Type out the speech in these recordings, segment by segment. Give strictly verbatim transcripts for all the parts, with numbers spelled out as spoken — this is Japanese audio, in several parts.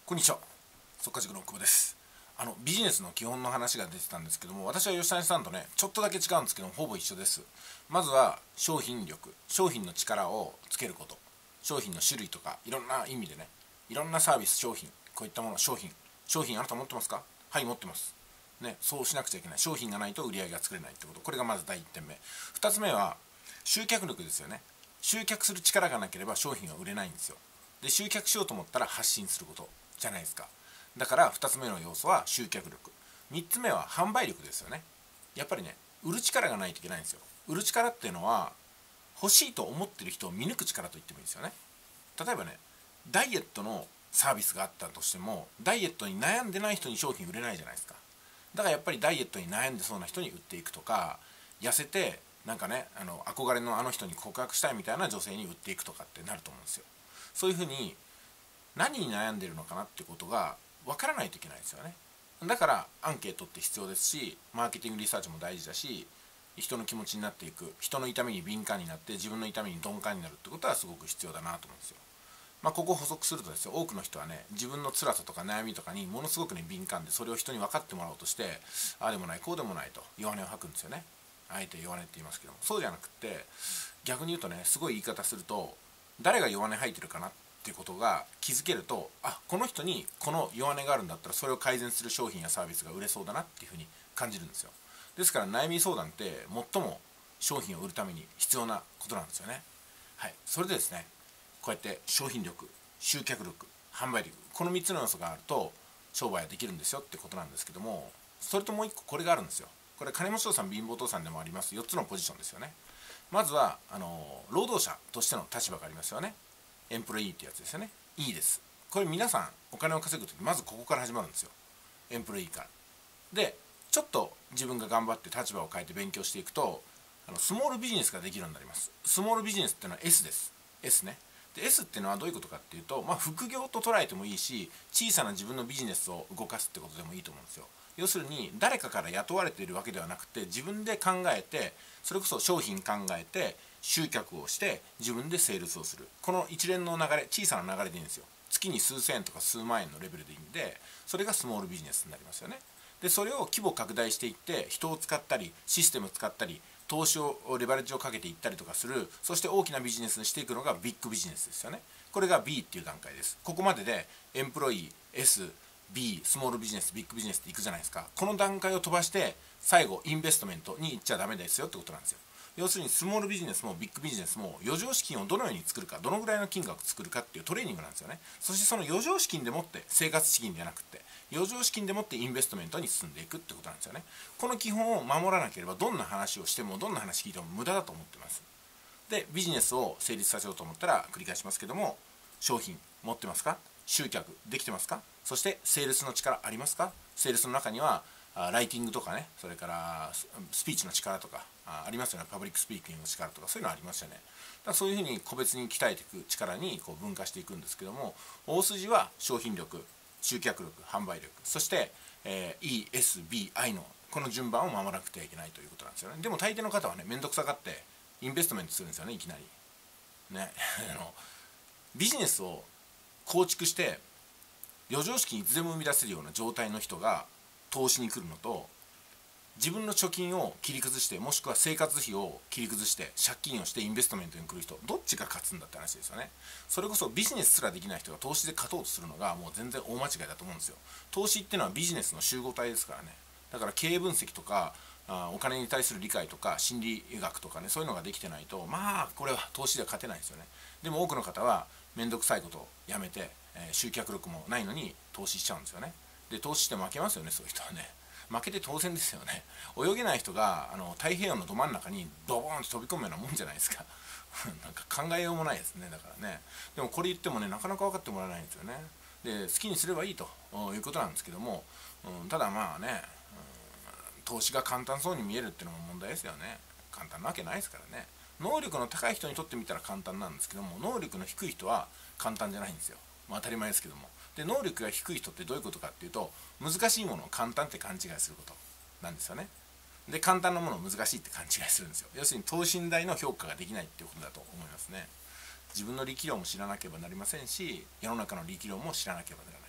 こんにちは、速稼塾の久保です。あのビジネスの基本の話が出てたんですけども、私は吉谷さんとねちょっとだけ違うんですけども、ほぼ一緒です。まずは商品力、商品の力をつけること、商品の種類とかいろんな意味でね、いろんなサービス、商品、こういったもの、商品商品あなた持ってますか？はい、持ってますね。そうしなくちゃいけない。商品がないと売り上げが作れないってこと、これがまずだいいってんめ。ふたつめは集客力ですよね。集客する力がなければ商品は売れないんですよ。で、集客しようと思ったら発信することじゃないですか。だからふたつめの要素は集客力、みっつめは販売力ですよね。やっぱりね、売る力がないといけないんですよ。売る力っていうのは欲しいと思ってる人を見抜く力と言ってもいいですよね。例えばね、ダイエットのサービスがあったとしても、ダイエットに悩んでない人に商品売れないじゃないですか。だからやっぱりダイエットに悩んでそうな人に売っていくとか、痩せてなんかね、あの憧れのあの人に告白したいみたいな女性に売っていくとかってなると思うんですよ。そういうふうに何に悩んでるのかなってことが分からないといけないですよね。だからアンケートって必要ですし、マーケティングリサーチも大事だし、人の気持ちになっていく、人の痛みに敏感になって自分の痛みに鈍感になるってことはすごく必要だなと思うんですよ。まあ、ここを補足するとですよ、多くの人はね、自分の辛さとか悩みとかにものすごくね敏感で、それを人に分かってもらおうとして、ああでもないこうでもないと弱音を吐くんですよね。あえて弱音って言いますけども、そうじゃなくって、逆に言うとね、すごい言い方すると、誰が弱音吐いてるかなっていうことが気づけると、あ、この人にこの弱音があるんだったらそれを改善する商品やサービスが売れそうだなっていうふうに感じるんですよ。ですから悩み相談って最も商品を売るために必要なことなんですよね。はい、それでですね、こうやって商品力、集客力、販売力、このみっつの要素があると商売はできるんですよってことなんですけども、それともういっここれがあるんですよ。これ金持ち父さん貧乏父さんでもありますよっつのポジションですよね。まずはあの労働者としての立場がありますよね。エンプロイーってやつですよね。いいです。これ皆さんお金を稼ぐときまずここから始まるんですよ。エンプロイーから。で、ちょっと自分が頑張って立場を変えて勉強していくと、あのスモールビジネスができるようになります。スモールビジネスっていうのは エス です。S ね。で エス っていうのはどういうことかっていうと、まあ、副業と捉えてもいいし、小さな自分のビジネスを動かすってことでもいいと思うんですよ。要するに誰かから雇われているわけではなくて、自分で考えて、それこそ商品考えて集客をして自分でセールスをする、この一連の流れ、小さな流れでいいんですよ。月に数千円とか数万円のレベルでいいんで、それがスモールビジネスになりますよね。でそれを規模拡大していって、人を使ったりシステムを使ったり投資をレバレッジをかけていったりとかする、そして大きなビジネスにしていくのがビッグビジネスですよね。これが ビー っていう段階です。ここまででエンプロイー S、 B、 スモールビジネス、ビッグビジネスっていくじゃないですか。この段階を飛ばして最後インベストメントに行っちゃダメですよってことなんですよ。要するにスモールビジネスもビッグビジネスも余剰資金をどのように作るか、どのぐらいの金額を作るかっていうトレーニングなんですよね。そしてその余剰資金でもって、生活資金じゃなくて余剰資金でもってインベストメントに進んでいくってことなんですよね。この基本を守らなければ、どんな話をしてもどんな話聞いても無駄だと思ってます。でビジネスを成立させようと思ったら、繰り返しますけども、商品持ってますか？集客できてますか？そしてセールスの力ありますか？セールスの中にはライティングとかね、それからスピーチの力とかありますよね。パブリックスピーキングの力とか、そういうのありますよね。だからそういうふうに個別に鍛えていく力にこう分化していくんですけども、大筋は商品力、集客力、販売力、そして、えー、イーエスビーアイ のこの順番を守らなくてはいけないということなんですよね。でも大抵の方はね、面倒くさがってインベストメントするんですよね、いきなりね。あのビジネスを構築して余剰資金いつでも生み出せるような状態の人が投資に来るのと、自分の貯金を切り崩して、もしくは生活費を切り崩して借金をしてインベストメントに来る人、どっちが勝つんだって話ですよね。それこそビジネスすらできない人が投資で勝とうとするのがもう全然大間違いだと思うんですよ。投資っていうのはビジネスの集合体ですからね。だから経営分析とかあお金に対する理解とか心理学とかね、そういうのができてないと、まあこれは投資では勝てないですよね。でも多くの方は面倒くさいことをやめて、えー、集客力もないのに投資しちゃうんですよね。で投資して負けますよね、そういう人はね。負けて当然ですよね。泳げない人があの太平洋のど真ん中にドボーンと飛び込むようなもんじゃないですか。なんか考えようもないですね。だからね。でもこれ言ってもね、なかなか分かってもらえないんですよね。で好きにすればいいということなんですけども、うん、ただまあね、うん、投資が簡単そうに見えるっていうのも問題ですよね。簡単なわけないですからね。能力の高い人にとってみたら簡単なんですけども、能力の低い人は簡単じゃないんですよ。まあ、当たり前ですけども。で能力が低い人ってどういうことかっていうと、難しいものを簡単って勘違いすることなんですよね。で簡単なものを難しいって勘違いするんですよ。要するに等身大の評価ができないっていうことだと思いますね。自分の力量も知らなければなりませんし、世の中の力量も知らなければならない。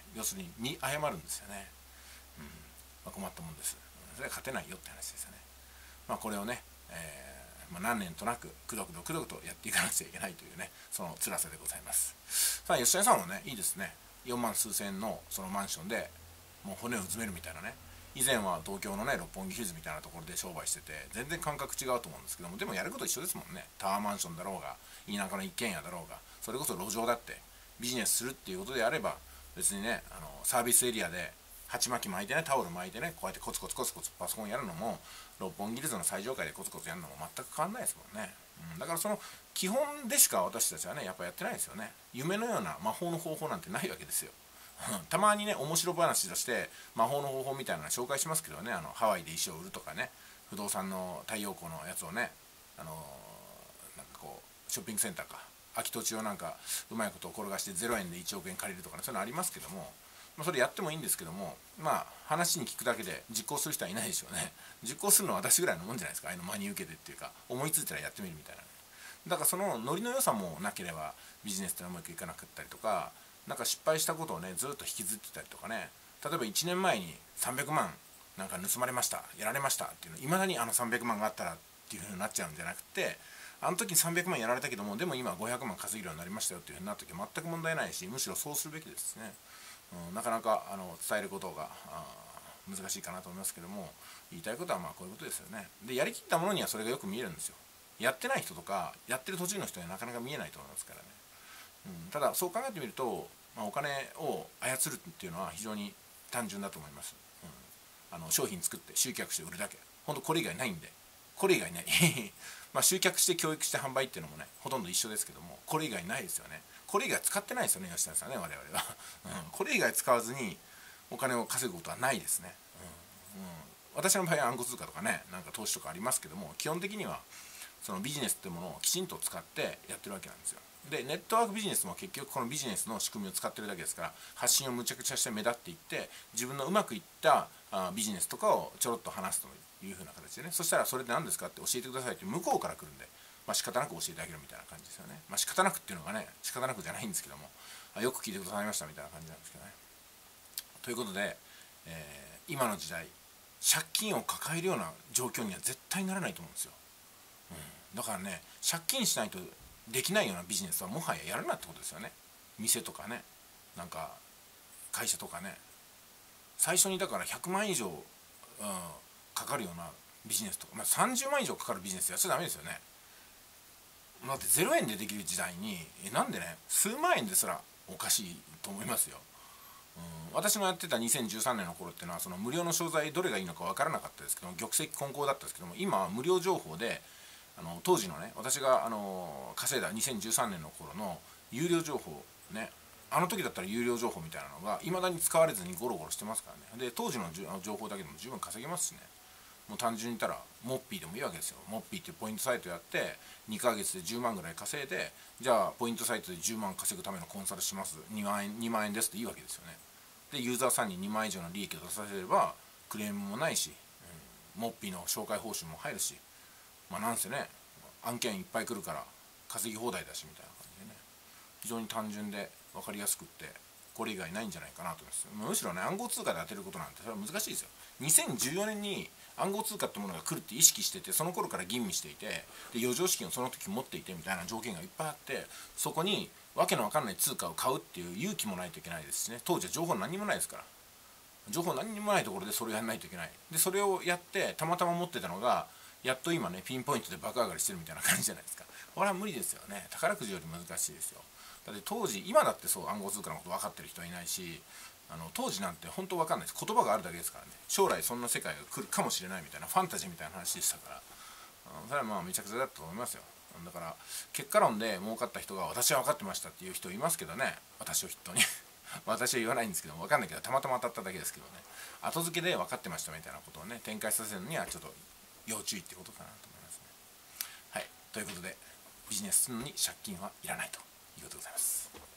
要するに見誤るんですよね。うんまあ、困ったもんです。それは勝てないよって話ですよね。まあ、これをね、えーまあ、何年となくくどくどくどくとやっていかなくちゃいけないというね、その辛さでございます。さあ吉谷さんもねいいですね。よんまん数千円のそのマンションでもう骨をうずめるみたいなね。以前は東京のね六本木ヒルズみたいなところで商売してて全然感覚違うと思うんですけども、でもやること一緒ですもんね。タワーマンションだろうが田舎の一軒家だろうが、それこそ路上だってビジネスするっていうことであれば、別にねあのサービスエリアで鉢巻き巻いてね、タオル巻いてね、こうやってコツコツコツコツパソコンやるのも六本木ヒルズの最上階でコツコツやるのも全く変わんないですもんね。うん、だからその基本でしか私たちはねやっぱやってないですよね。夢のような魔法の方法なんてないわけですよ。たまにね面白話として魔法の方法みたいなの紹介しますけどね、あのハワイで石を売るとかね、不動産の太陽光のやつをね、あのー、なんかこうショッピングセンターか空き土地をなんかうまいことを転がしてゼロえんでいちおくえん借りるとかね、そういうのありますけども、まあ、それやってもいいんですけども、まあ話に聞くだけで実行する人はいないでしょうね。実行するのは私ぐらいのもんじゃないですか。ああいうの真に受けてっていうか思いついたらやってみるみたいな。だからそのノリの良さもなければビジネスってのはうまくいかなかったりとか、なんか失敗したことをねずっと引きずってたりとかね、例えばいちねんまえにさんびゃくまんなんか盗まれました、やられましたっていうのいまだにあのさんびゃくまんがあったらっていう風になっちゃうんじゃなくて、あの時にさんびゃくまんやられたけどもでも今ごひゃくまん稼げるようになりましたよっていう風になった時は全く問題ないし、むしろそうするべきですね。うん、なかなかあの伝えることが難しいかなと思いますけども、言いたいことはまあこういうことですよね。でやりきったものにはそれがよく見えるんですよ。やってない人とかやってる途中の人にはなかなか見えないと思いますからね。うん、ただそう考えてみると、まあ、お金を操るっていうのは非常に単純だと思います。うん、あの商品作って集客して売るだけ、ほんとこれ以外ないんで、これ以外ないまあ集客して教育して販売っていうのもねほとんど一緒ですけども、これ以外ないですよね。これ以外使ってないですよね吉田さんね、我々は、うん、これ以外使わずにお金を稼ぐことはないですね。うんうん、私の場合は暗号通貨とかねなんか投資とかありますけども、基本的にはそのビジネスっていうものをきちんと使ってやってるわけなんですよ。でネットワークビジネスも結局このビジネスの仕組みを使ってるだけですから、発信をむちゃくちゃして目立っていって自分のうまくいったあビジネスとかをちょろっと話すというふうな形でね、そしたらそれって何ですかって教えてくださいって向こうから来るんで、まあ、仕方なく教えてあげるみたいな感じですよね。まあ、仕方なくっていうのがね仕方なくじゃないんですけども、あよく聞いてくださいましたみたいな感じなんですけどね。ということで、えー、今の時代借金を抱えるような状況には絶対ならないと思うんですよ。うん、だからね借金しないとできないようなビジネスはもはややるなってことですよね。店とかねなんか会社とかね、最初にだからひゃくまん以上、うん、かかるようなビジネスとか、まあ、さんじゅうまん以上かかるビジネスやっちゃダメですよね。だってゼロえんでできる時代にえなんでね数万円ですらおかしいと思いますよ。うん、私のやってたにせんじゅうさんねんの頃っていうのはその無料の商材どれがいいのか分からなかったですけども、玉石混交だったんですけども、今は無料情報であの当時のね私があの稼いだにせんじゅうさんねんの頃の有料情報ね、あの時だったら有料情報みたいなのがいまだに使われずにゴロゴロしてますからね。で当時の情報だけでも十分稼げますしね。もう単純に言ったらモッピーでもいいわけですよ。モッピーっていうポイントサイトやってにかげつでじゅうまんぐらい稼いで、じゃあポイントサイトでじゅうまん稼ぐためのコンサルします、にまんえんにまんえんですっていいわけですよね。でユーザーさんににまん以上の利益を出させればクレームもないし、うん、モッピーの紹介報酬も入るし、まあなんせね案件いっぱい来るから稼ぎ放題だしみたいな感じでね、非常に単純で分かりやすくってこれ以外ないんじゃないかなと思います。むしろね暗号通貨で当てることなんてそれは難しいですよ。にせんじゅうよねんに暗号通貨ってものが来るって意識してて、その頃から吟味していて、で余剰資金をその時持っていてみたいな条件がいっぱいあって、そこにわけのわかんない通貨を買うっていう勇気もないといけないですしね。当時は情報何にもないですから、情報何にもないところでそれをやらないといけない。でそれをやってたまたま持ってたのがやっと今ねピンポイントで爆上がりしてるみたいな感じじゃないですか。これは無理ですよね。宝くじより難しいですよ。だって当時今だってそう暗号通貨のこと分かってる人はいないし、あの当時なんて本当分かんないです。言葉があるだけですからね。将来そんな世界が来るかもしれないみたいなファンタジーみたいな話でしたから、うん、それはまあめちゃくちゃだったと思いますよ。だから結果論で儲かった人が私は分かってましたっていう人いますけどね、私を筆頭に私は言わないんですけど分かんないけどたまたま当たっただけですけどね、後付けで分かってましたみたいなことをね展開させるにはちょっと要注意ってことかなと思いますね。はい、ということでビジネスするのに借金はいらないということでございます。